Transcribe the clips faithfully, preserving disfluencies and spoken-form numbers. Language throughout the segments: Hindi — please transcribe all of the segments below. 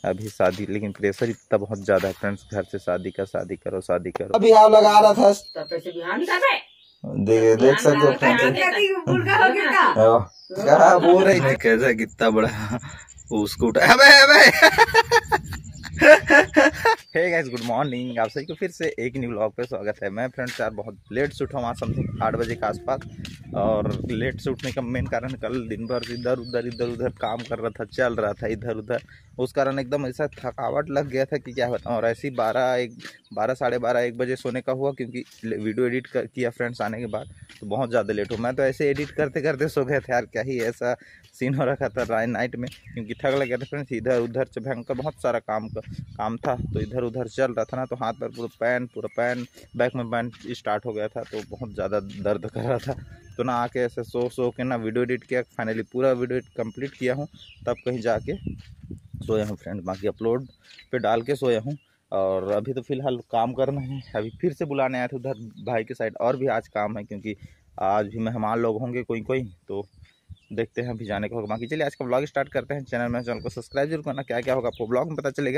अभी शादी, लेकिन प्रेशर इतना बहुत ज्यादा है फ्रेंड्स, घर से शादी का, शादी करो शादी करो। अभी आप लगा रहा था देख देख सकते हो क्या बोल रही थी, कैसा कितना बड़ा उसको उठा। हे गाइस, गुड मॉर्निंग, आप सभी को फिर से एक न्यू व्लॉग पे स्वागत है। मैं फ्रेंड्स यार बहुत लेट से उठा हूँ, समथिंग आठ बजे के आसपास। और लेट से उठने का मेन कारण, कल दिन भर इधर उधर इधर उधर काम कर रहा था, चल रहा था इधर उधर, उस कारण एकदम ऐसा थकावट लग गया था कि क्या बताऊँ। और ऐसे ही बारह एक बारह साढ़े बारह एक बजे सोने का हुआ, क्योंकि वीडियो एडिट कर, किया फ्रेंड्स आने के बाद, तो बहुत ज़्यादा लेट हो। मैं तो ऐसे एडिट करते करते सो गया था यार, क्या ही ऐसा सीन हो रखा था नाइट में, क्योंकि थक लग गया था फ्रेंड्स। इधर उधर से भयंकर बहुत सारा काम का काम था, तो इधर उधर चल रहा था ना, तो हाथ पर पूरा पैन पूरा पैन बैक में पैन स्टार्ट हो गया था, तो बहुत ज़्यादा दर्द कर रहा था। तो ना आके ऐसे सो सो के ना वीडियो एडिट किया, फाइनली पूरा वीडियो कंप्लीट किया हूँ, तब कहीं जाके सोया हूँ फ्रेंड। बाकी अपलोड पे डाल के सोया हूँ। और अभी तो फिलहाल काम करना है। अभी फिर से बुलाने आए थे उधर भाई के साइड, और भी आज काम है, क्योंकि आज भी मेहमान लोग होंगे कोई कोई, तो देखते हैं अभी जाने का होगा। बाकी चलिए आज का ब्लॉग स्टार्ट करते हैं। चैनल में चैनल को सब्सक्राइब जरूर करना, क्या क्या होगा आपको ब्लॉग में पता चलेगा।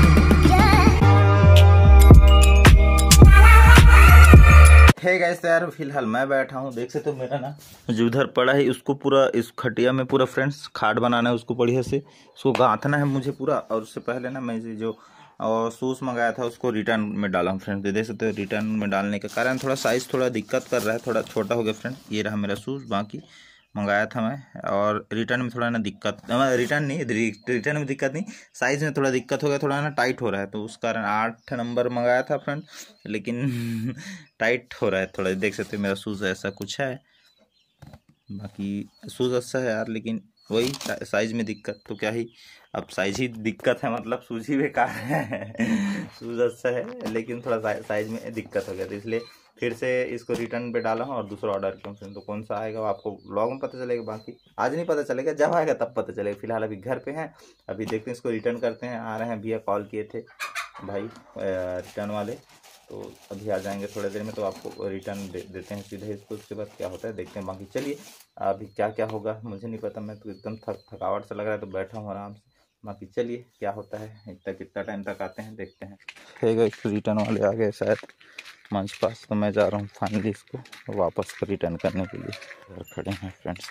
हे गाइस, यार फिलहाल मैं बैठा हूँ, देख सकते हो मेरा ना जो उधर पड़ा है, उसको पूरा इस खटिया में पूरा फ्रेंड्स खाट बनाना है, उसको बढ़िया से उसको गांथना है मुझे पूरा। और उससे पहले ना मैं जो और शूज़ मंगाया था उसको रिटर्न में डाला हूँ फ्रेंड्स। देख सकते हो रिटर्न में डालने के कारण थोड़ा साइज़ थोड़ा दिक्कत कर रहा है, थोड़ा छोटा हो गया फ्रेंड्स। ये रहा मेरा शूज़, बाकी मंगाया था मैं, और रिटर्न में थोड़ा ना दिक्कत, रिटर्न नहीं रिटर्न में दिक्कत नहीं, साइज़ में थोड़ा दिक्कत हो गया, थोड़ा ना टाइट हो रहा है, तो उस कारण आठ नंबर मंगाया था फ्रेंड, लेकिन टाइट हो रहा है थोड़ा। देख सकते हो मेरा शूज़ ऐसा कुछ है, बाकी शूज़ अच्छा है यार, लेकिन वही साइज़ में दिक्कत। तो क्या ही, अब साइज ही दिक्कत है, मतलब शूज़ ही बेकार है। शूज़ अच्छा है लेकिन थोड़ा साइज़ में दिक्कत हो गया, तो इसलिए फिर से इसको रिटर्न पे डाला हूँ और दूसरा ऑर्डर किया हूँ। तो कौन सा आएगा वो आपको ब्लॉग में पता चलेगा, बाकी आज नहीं पता चलेगा, जब आएगा तब पता चलेगा। फिलहाल अभी घर पे हैं, अभी देखते हैं इसको रिटर्न करते हैं। आ रहे हैं भैया, कॉल किए थे भाई रिटर्न वाले, तो अभी आ जाएंगे थोड़ी देर में, तो आपको रिटर्न दे देते हैं सीधे इसको। उसके बाद क्या होता है देखते हैं। बाकी चलिए अभी क्या क्या होगा मुझे नहीं पता, मैं तो एकदम थक थकावट से लग रहा है, तो बैठा हूँ आराम से। बाकी चलिए क्या होता है, इतना कितना टाइम तक आते हैं देखते हैं। ठीक है, रिटर्न वाले आ गए शायद मंच पास, तो मैं जा रहा हूँ फाइनली इसको वापस रिटर्न करने के लिए। खड़े हैं फ्रेंड्स,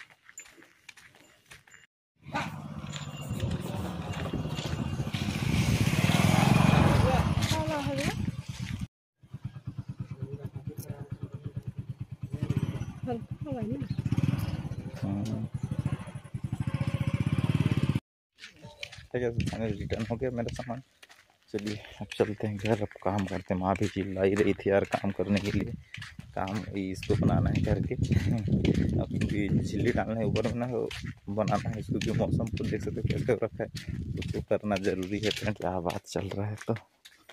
ठीक है फाइनल रिटर्न हो गया मेरा सामान। चलिए अब चलते हैं घर, अब काम करते हैं। माँ भी चिल्लाई रही थी यार काम करने के लिए, काम इसको बनाना है करके। अब क्योंकि झिल्ली डालना है ऊपर में ना, बनाना है इसको, क्योंकि मौसम को देख सकते हो कैसे रखा है, उसको करना ज़रूरी है फ्रेंड। क्या बात चल रहा है तो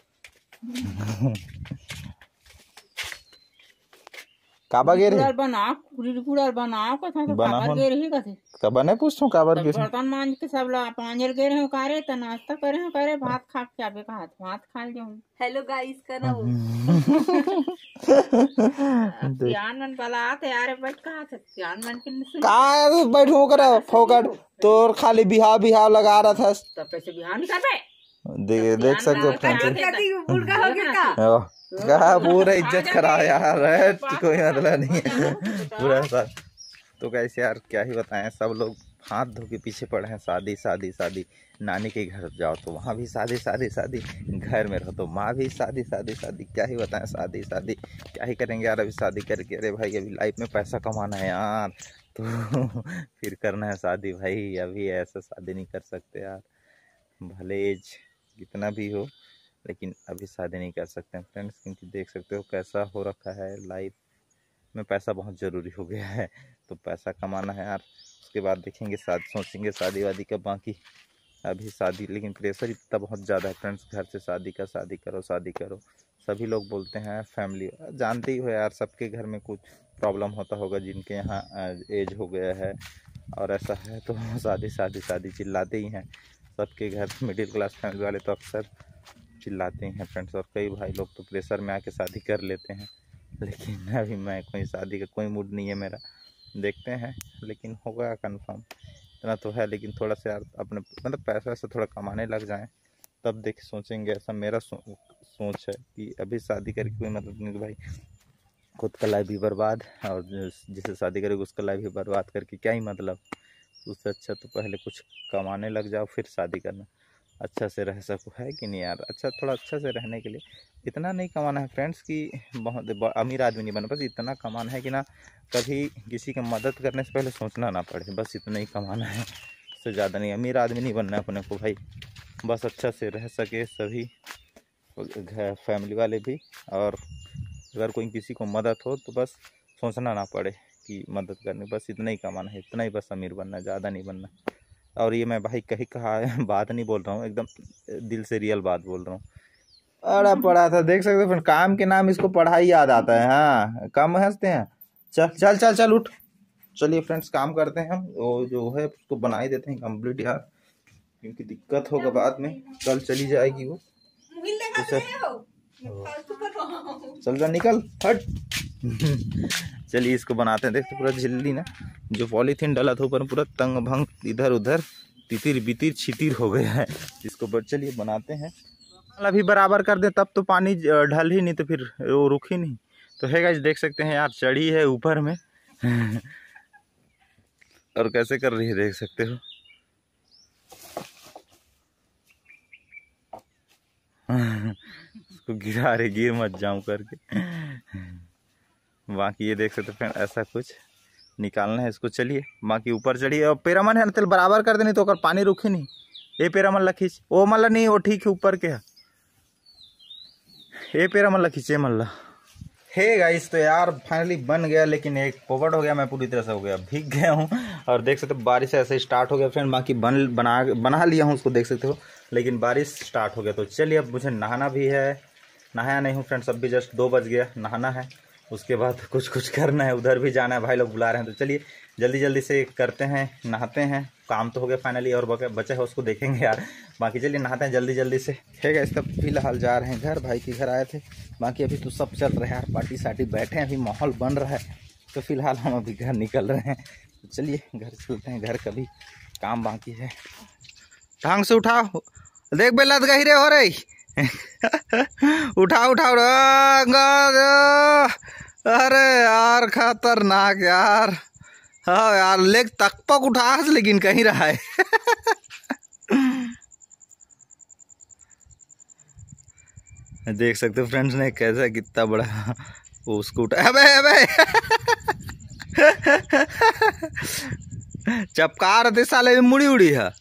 काबा गेर है बना पूरा बनाओ कथा तो काबर गेर ही कथे कबा नहीं पूछता हूँ काबर गेर बर्तन मांज के सब लोग पांजर गेर हैं करे त नाश्ता करे हैं करे भात खा के आबे का हाथ भात खा जाऊं। हेलो गाइस करो ध्यान मन बलात यार बैठ का हाथ ध्यान मन के का बैठो करा फोकट तोर खाली बिहाव बिहाव लगा रहा था, तब कैसे बिहान कर देख देख सकते हो फ्रेंड्स, क्या पूरा इज्जत खराब यार है, कोई मतलब नहीं है पूरा सा। तो कैसे यार क्या ही बताएं, सब लोग हाथ धो के पीछे पड़े हैं, शादी शादी शादी। नानी के घर जाओ तो वहाँ भी शादी शादी शादी, घर में रहो तो माँ भी शादी शादी शादी। क्या ही बताएं, शादी शादी क्या ही करेंगे यार अभी शादी करके। अरे भाई अभी लाइफ में पैसा कमाना है यार, तो फिर करना है शादी भाई। अभी ऐसा शादी नहीं कर सकते यार, भले एज कितना भी हो, लेकिन अभी शादी नहीं कर सकते हैं फ्रेंड्स, क्योंकि देख सकते हो कैसा हो रखा है। लाइफ में पैसा बहुत ज़रूरी हो गया है, तो पैसा कमाना है यार, उसके बाद देखेंगे शादी, सोचेंगे शादी वादी का। बाकी अभी शादी, लेकिन प्रेशर इतना बहुत ज़्यादा है फ्रेंड्स, घर से शादी का, शादी करो शादी करो। सभी लोग बोलते हैं, फैमिली जानते ही हो यार, सबके घर में कुछ प्रॉब्लम होता होगा, जिनके यहाँ एज हो गया है और ऐसा है, तो शादी शादी शादी चिल्लाते ही हैं सबके घर। मिडिल क्लास फैमिली वाले तो अक्सर चिल्लाते हैं फ्रेंड्स, और कई भाई लोग तो प्रेशर में आके शादी कर लेते हैं। लेकिन अभी मैं कोई शादी का कोई मूड नहीं है मेरा, देखते हैं, लेकिन होगा कंफर्म, इतना तो है। लेकिन थोड़ा सा यार अपने मतलब पैसा से थोड़ा कमाने लग जाएं, तब देख सोचेंगे। ऐसा मेरा सो, सोच है कि अभी शादी करके कोई मतलब नहीं कि भाई खुद का लाइफ भी बर्बाद, और जिसे शादी करेगी उसका लाइफ भी बर्बाद करके क्या ही मतलब। उससे अच्छा तो पहले कुछ कमाने लग जाओ फिर शादी करना, अच्छा से रह सको, है कि नहीं यार। अच्छा थोड़ा अच्छा से रहने के लिए इतना नहीं कमाना है फ्रेंड्स कि बहुत अमीर आदमी नहीं बना, बस इतना कमाना है कि ना कभी किसी की मदद करने से पहले सोचना ना पड़े, बस इतना ही कमाना है, उससे ज़्यादा नहीं। अमीर आदमी नहीं बनना है अपने को भाई, बस अच्छा से रह सके सभी फैमिली वाले भी, और अगर कोई किसी को मदद हो तो बस सोचना ना पड़े कि मदद करनी, बस इतना ही कमाना है, इतना ही बस अमीर बनना है, ज़्यादा नहीं बनना। और ये मैं भाई कहीं कहा है बात नहीं बोल रहा हूँ, एकदम दिल से रियल बात बोल रहा हूँ। अरे पढ़ा था, देख सकते हो काम के नाम इसको पढ़ाई याद आता है। हाँ कम हंसते हैं, चल चल चल चल उठ। चलिए फ्रेंड्स काम करते हैं हम, वो जो है उसको बना ही देते हैं कंप्लीट यार, क्योंकि दिक्कत होगा बाद में, कल चली जाएगी वो। तो चल जा निकल हट। चलिए इसको बनाते हैं। देखते पूरा झिल्ली ना जो पॉलीथीन डाला था ऊपर पूरा तंग भंग इधर उधर तितिर बितिर छितिर हो गया है इसको। चलिए बनाते हैं, अभी बराबर कर दे तब तो पानी ढल ही नहीं तो फिर वो रुक ही नहीं। तो है गाइस देख सकते हैं यार चढ़ी है ऊपर में और कैसे कर रही है देख सकते हो। उसको गिरा रहे, गिर मत जाऊं करके। बाकी ये देख सकते हैं ऐसा कुछ निकालना है इसको। चलिए बाकी ऊपर चढ़िए, और पेरामन है ना तेल बराबर कर देनी तो अगर पानी रुके नहीं। ये पेरामन ला खींच, वो मल्ला नहीं वो ठीक है ऊपर के है, ये पेरामन ला खींचे मल्ला। हे गाइस तो यार फाइनली बन गया, लेकिन एक पोपट हो गया, मैं पूरी तरह से हो गया भीग गया हूँ। और देख सकते हो बारिश ऐसे स्टार्ट हो गया फ्रेंड। बाकी बन बना बना लिया हूँ उसको देख सकते हो, लेकिन बारिश स्टार्ट हो गया। तो चलिए अब मुझे नहाना भी है, नहाया नहीं हूँ फ्रेंड्स, अब भी जस्ट दो बज गया, नहाना है, उसके बाद कुछ कुछ करना है, उधर भी जाना है, भाई लोग बुला रहे हैं। तो चलिए जल्दी जल्दी से करते हैं, नहाते हैं, काम तो हो गया फाइनली, और बचा है उसको देखेंगे यार। बाकी चलिए नहाते हैं जल्दी जल्दी से। ठीक है इस तब फिलहाल जा रहे हैं घर, भाई के घर आए थे। बाकी अभी तो सब चल रहा है यार, पार्टी सार्टी बैठे हैं, अभी माहौल बन रहा है, तो फिलहाल हम अभी घर निकल रहे हैं। तो चलिए घर चलते हैं, घर का भी काम बाकी है। ढंग से उठाओ, देख बेलत गहिरे हो रही उठाओ उठाओ। अरे यार खतरनाक यार, हाँ यार लेग तक पक उठा लेकिन कहीं रहा है देख सकते हो फ्रेंड्स ने कैसा कितना बड़ा वो उसको उठा। अबे अबे चपका रहे साले में मुड़ी उड़ी है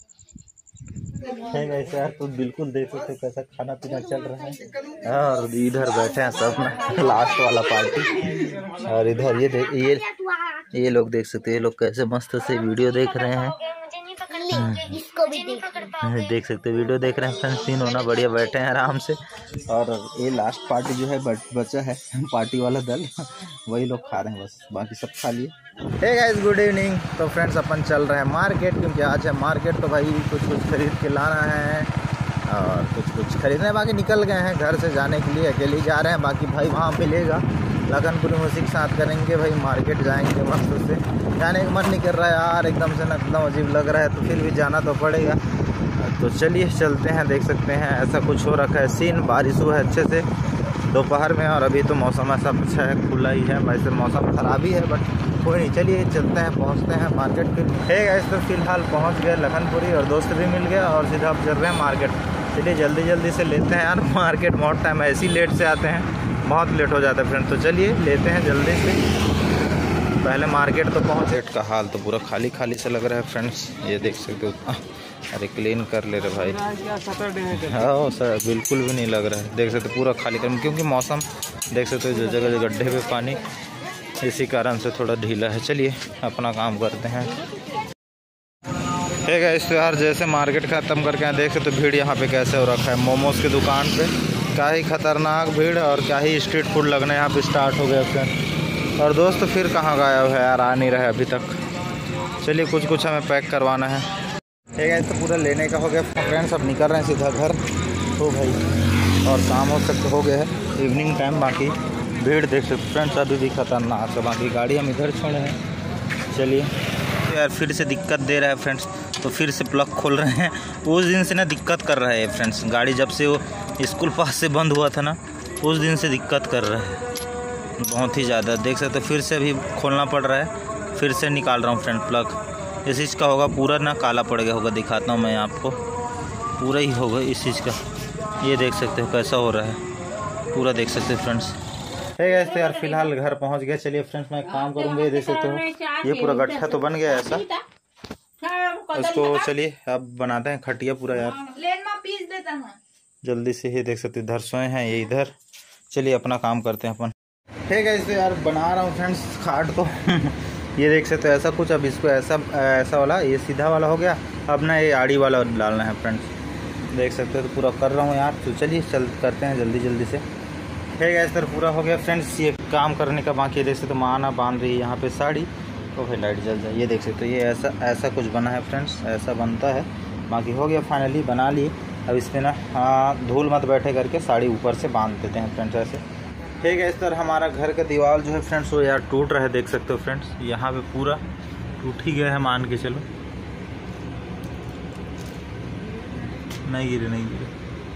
ऐसा यार। तो बिल्कुल देख सकते हो कैसा खाना पीना चल रहा है, और इधर बैठे हैं सब ना लास्ट वाला पार्टी, और इधर ये देख ये ये लोग देख सकते हैं, ये लोग कैसे मस्त से वीडियो देख रहे हैं, इसको भी देख देख सकते हैं वीडियो देख रहे हैं फ्रेंड्स, तीन होना बढ़िया बैठे हैं आराम से। और ये लास्ट पार्टी जो है बचा है पार्टी वाला दल, वही लोग खा रहे हैं बस, बाकी सब खा लिए। Hey guys good evening. तो फ्रेंड्स अपन चल रहे हैं मार्केट, क्योंकि आज है मार्केट, तो भाई कुछ कुछ खरीद के लाना है और कुछ कुछ खरीदने। बाकी निकल गए हैं घर से जाने के लिए, अकेले जा रहे हैं। बाकी भाई वहाँ मिलेगा, लगनपुरी म्यूजिक साथ करेंगे भाई, मार्केट जाएंगे मस्त से। जाने का मन नहीं कर रहा है यार, एकदम से ना एकदम अजीब लग रहा है, तो फिर भी जाना तो पड़ेगा। तो चलिए चलते हैं। देख सकते हैं ऐसा कुछ हो रखा है सीन, बारिश हुआ है अच्छे से दोपहर में, और अभी तो मौसम ऐसा अच्छा है, खुला ही है, वैसे मौसम ख़राब ही है बट कोई नहीं। चलिए चलते हैं, पहुंचते हैं मार्केट के। है गाइस तो फिलहाल पहुंच गए लखनपुरी, और दोस्त भी मिल गया, और सीधा अब चल रहे हैं मार्केट। चलिए जल्दी जल्दी से लेते हैं यार, मार्केट बहुत टाइम ऐसे ही लेट से आते हैं, बहुत लेट हो जाता है फ्रेंड। तो चलिए लेते हैं जल्दी से, पहले मार्केट तो पहुँच। रेट का हाल तो पूरा खाली खाली से लग रहा है फ्रेंड्स, ये देख सकते हो। अरे क्लीन कर ले रहे भाई, हाँ सर बिल्कुल भी नहीं लग रहा है, देख सकते पूरा खाली कर, क्योंकि मौसम देख सकते हो जो जगह गड्ढे पे पानी, इसी कारण से थोड़ा ढीला है। चलिए अपना काम करते हैं। ठीक है इस यार जैसे मार्केट ख़त्म करके यहाँ देख सकते तो भीड़ यहाँ पे कैसे हो रखा है, मोमोज़ की दुकान पे क्या ही खतरनाक भीड़, और क्या ही स्ट्रीट फूड लगने यहाँ पे स्टार्ट हो गया फ्रेंड। और दोस्त फिर कहाँ गायब है यार, आ नहीं रहा है अभी तक। चलिए कुछ कुछ हमें पैक करवाना है। ठीक है तो पूरा लेने का हो गया फ्रेंड्स, अब निकल रहे हैं सीधा घर। तो भाई और शाम हो सकते हो गया है, इवनिंग टाइम। बाकी भीड़ देख सकते फ्रेंड्स अभी भी खतरनाक है, बाकी गाड़ी हम इधर छोड़े हैं। चलिए यार फिर से दिक्कत दे रहा है फ्रेंड्स, तो फिर से प्लग खोल रहे हैं। उस दिन से ना दिक्कत कर रहा है फ्रेंड्स, गाड़ी जब से वो स्कूल पास से बंद हुआ था ना, उस दिन से दिक्कत कर रहा है बहुत ही ज़्यादा। देख सकते हो फिर से अभी खोलना पड़ रहा है, फिर से निकाल रहा हूँ फ्रेंड प्लग। इस चीज़ का होगा पूरा ना काला पड़ गया होगा, दिखाता हूँ मैं आपको, पूरा ही होगा इस चीज़ का। ये देख सकते हो कैसा हो रहा है, पूरा देख सकते हो फ्रेंड्स। है गैस तो यार फिलहाल घर पहुंच गया। चलिए फ्रेंड्स मैं काम करूंगा। ये देख सकते हो ये पूरा गट्ठा तो बन गया ऐसा, इसको चलिए अब बनाते हैं खटिया पूरा यार जल्दी से। ये देख सकते हो इधर सोए हैं, ये इधर। चलिए अपना काम करते हैं अपन। है गैस तो यार बना रहा हूँ फ्रेंड्स खाट को ये देख सकते हो ऐसा कुछ। अब इसको ऐसा ऐसा वाला, ये सीधा वाला हो गया, अब ना ये आड़ी वाला डालना है फ्रेंड्स। देख सकते हो तो पूरा कर रहा हूँ यार। तो चलिए चल करते हैं जल्दी जल्दी से। है गैस सर पूरा हो गया फ्रेंड्स, ये काम करने का बाकी। देख सकते हो माँ ना बांध रही है यहाँ पे साड़ी, तो फिर लाइट जल जाए। ये देख सकते हो ये ऐसा ऐसा कुछ बना है फ्रेंड्स, ऐसा बनता है। बाकी हो गया फाइनली बना लिए। अब इस पर ना हाँ धूल मत बैठे करके साड़ी ऊपर से बांध देते हैं फ्रेंड्स ऐसे। है गैस सर हमारा घर का दीवार जो है फ्रेंड्स वो यार टूट रहा है, देख सकते हो फ्रेंड्स। यहाँ पे पूरा टूट ही गया है, मान के चलो। नहीं गिरे नहीं गिरे,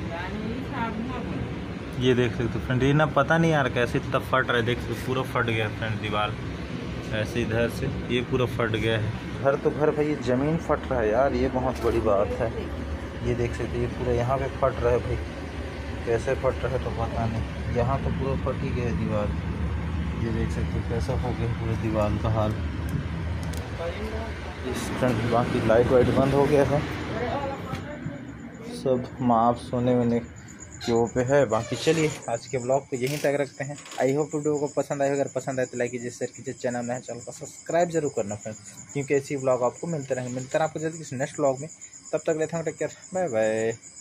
ये देख सकते हो फ्रेंड। ये ना पता नहीं यार कैसे इतना फट रहा है, देख सकते पूरा फट गया है फ्रेंड दीवार ऐसे इधर से, ये पूरा फट गया है। घर तो घर भाई, ज़मीन फट रहा है यार, ये बहुत बड़ी बात है। ये देख सकते ये पूरा यहाँ पे फट रहा है भाई, कैसे फट रहा है तो पता नहीं। यहाँ तो पूरा फट ही गया दीवार, ये देख सकते हो कैसा हो गया पूरे दीवार का हाल। इस फ्रेंड बाकी लाइट वाइट बंद हो गया है, सब माप सोने वोने के वो पे है। बाकी चलिए आज के ब्लॉग को यहीं तक रखते हैं। आई होप वीडियो को पसंद आए, अगर पसंद आए तो लाइक कीजिए, शेयर कीजिए, चैनल नया चैनल को सब्सक्राइब जरूर करना फ्रेंड, क्योंकि ऐसी ब्लॉग आपको मिलते रहेंगे। मिलते हैं आपको जल्दी किसी नेक्स्ट ब्लॉग में, तब तक लेते हैं टेक केयर, बाय बाय।